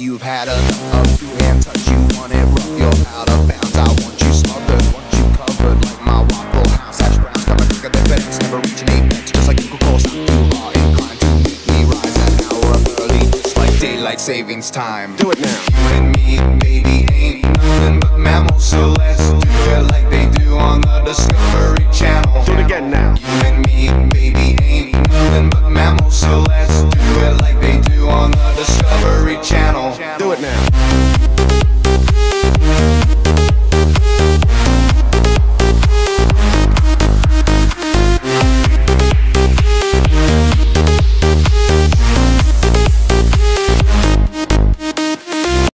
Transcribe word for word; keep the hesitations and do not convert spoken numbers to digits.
You've had enough of two-hand touch, you want it rough, you're out of bounds. I want you smothered, want you covered like my Waffle House. Hash browns, got my kick of the fence, never reaching eight minutes, just like Coco. I'm too hard inclined to make me rise an hour early. It's like daylight savings time. Do it now. You and me, baby, ain't nothing but mammals, so let's do it like they do on the Discovery Channel. Do it again now.